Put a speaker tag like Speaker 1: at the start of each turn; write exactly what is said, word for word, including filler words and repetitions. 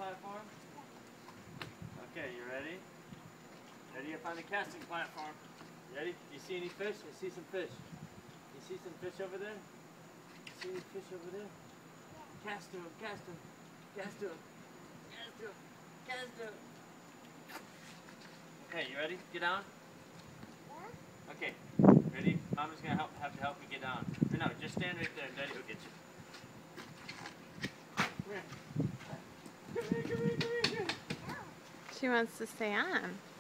Speaker 1: platform? Okay, you ready? Ready up on the casting platform. You ready? Do you see any fish? I see some fish. You see some fish over there? You see any fish over there? Cast to him, cast him, cast to him, cast to him, cast to him. Okay, you ready? Get down? Okay, ready? Mama's gonna help, have to help you get down. Or no, just stand right there and Daddy will get you. Come here. Come here, come here, come here, come here.
Speaker 2: She wants to stay on.